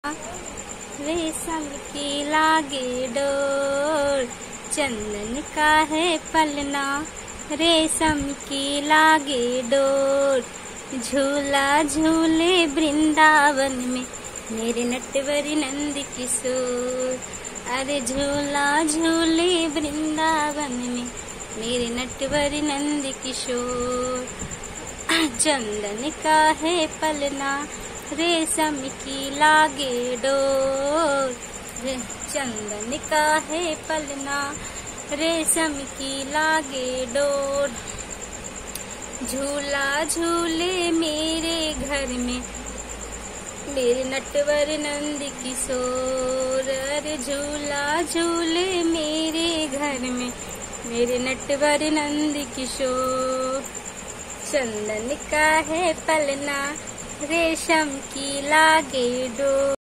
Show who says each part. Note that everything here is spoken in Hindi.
Speaker 1: रेशम की लागे डोर, चंदन का है पलना। रेशम की लागे डोर, झूला झूले वृंदावन में मेरे नटवर नंद किशोर। अरे झूला झूले वृंदावन में मेरे नटवर नंद किशोर। चंदन का है पलना, रेशम की लागे डोर। चंदन का है पलना, रेशम की लागे डोर। झूला झूले मेरे घर में मेरे नटवर नंद किशोर। अरे झूला झूले मेरे घर में मेरे नटवर नंद किशोर। चंदन का है पलना, रेशम की लागे डोर।